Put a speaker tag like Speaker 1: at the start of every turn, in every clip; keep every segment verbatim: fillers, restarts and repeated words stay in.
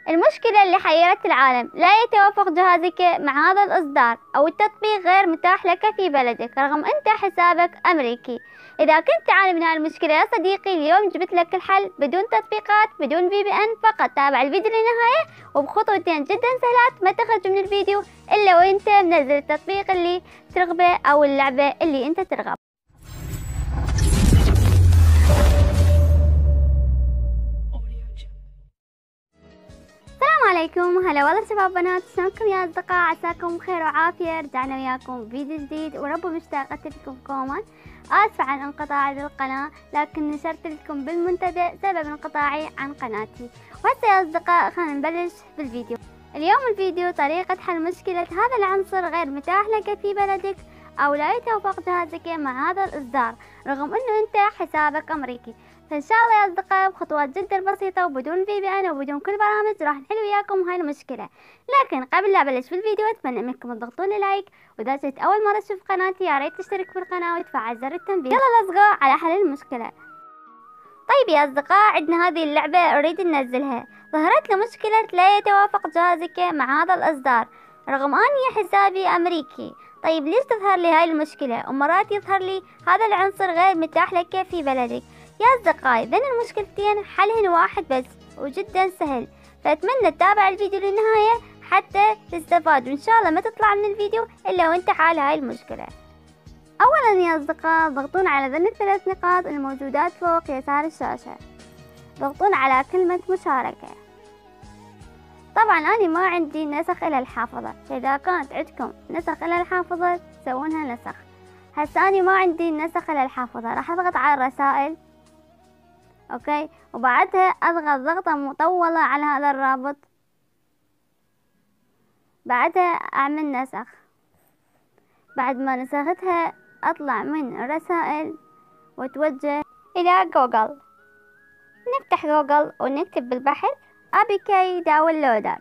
Speaker 1: المشكلة اللي حيرت العالم، لا يتوافق جهازك مع هذا الإصدار أو التطبيق غير متاح لك في بلدك رغم أنت حسابك أمريكي. إذا كنت تعاني من هذه المشكلة يا صديقي، اليوم جبت لك الحل بدون تطبيقات بدون في بي إن. فقط تابع الفيديو للنهاية وبخطوتين جدا سهلات ما تخرج من الفيديو إلا وأنت منزل التطبيق اللي ترغبه أو اللعبة اللي أنت ترغب. السلام عليكم، هلا والله شباب بنات، شلونكم يا اصدقاء؟ عساكم بخير وعافيه. رجعنا وياكم فيديو جديد ورب مشتاقه لكم كوما. اسفه عن انقطاعي للقناه، لكن نشرت لكم بالمنتدى سبب انقطاعي عن قناتي. وهسه يا اصدقاء خلينا نبلش بالفيديو. اليوم الفيديو طريقه حل مشكله هذا العنصر غير متاح لك في بلدك او لا يتوافق جهازك مع هذا الاصدار رغم انه انت حسابك امريكي. فان شاء الله يا اصدقاء بخطوات جدا بسيطه وبدون في بي ان وبدون كل برامج راح نحل وياكم هاي المشكله. لكن قبل لا ابلش بالفيديو اتمنى منكم تضغطون لي لايك، واذا جيت اول مره تشوف قناتي يا ريت تشترك بالقناه وتفعل زر التنبيه. يلا الاصغاء على حل المشكله. طيب يا اصدقاء، عندنا هذه اللعبه اريد ننزلها. ظهرت لي مشكله لا يتوافق جهازك مع هذا الاصدار رغم اني حسابي امريكي. طيب ليش تظهر لي هاي المشكله ومرات يظهر لي هذا العنصر غير متاح لك في بلدك؟ يا أصدقائي ذن المشكلتين حلهن واحد بس وجدا سهل، فأتمنى تتابع الفيديو للنهاية حتى تستفاد، وإن شاء الله ما تطلع من الفيديو إلا وإنت حال هاي المشكلة. أولا يا أصدقاء ضغطون على ذن الثلاث نقاط الموجودات فوق يسار الشاشة، ضغطون على كلمة مشاركة. طبعا أنا ما عندي نسخ إلى الحافظة، فإذا كانت عندكم نسخ إلى الحافظة تسوونها نسخ. هسه أنا ما عندي نسخ إلى الحافظة، راح أضغط على الرسائل اوكي، وبعدها اضغط ضغطة مطولة على هذا الرابط، بعدها اعمل نسخ. بعد ما نسختها اطلع من الرسائل واتوجه الى جوجل. نفتح جوجل ونكتب بالبحث ابي كي داونلودر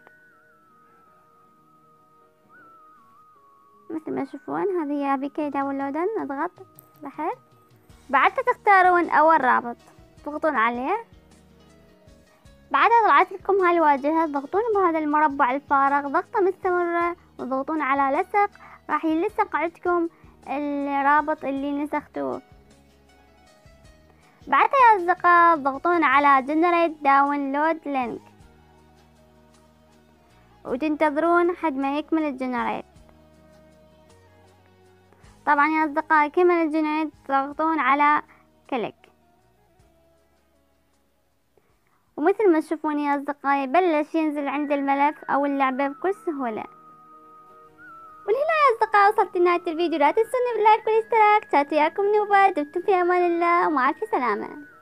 Speaker 1: مثل ما تشوفون. هذه ابي كي داونلودر، نضغط بحث، بعدها تختارون اول رابط تضغطون عليه. بعدها طلعت لكم هاي الواجهة، تضغطون بهذا المربع الفارغ ضغطة مستمرة وتضغطون على لصق، راح يلصق عندكم الرابط اللي نسختوه. بعدها يا أصدقاء تضغطون على generate download link وتنتظرون حد ما يكمل الجنريت. طبعا يا أصدقاء كمل الجنريت تضغطون على كليك، ومثل ما تشوفون يا أصدقائي بلش ينزل عند الملف أو اللعبة بكل سهولة. ولهنا يا أصدقاء وصلت لنهاية الفيديو، لا تنسوني باللايك والاشتراك. كانت وياكم نوبة، دمتم في أمان الله ومع ألف سلامة.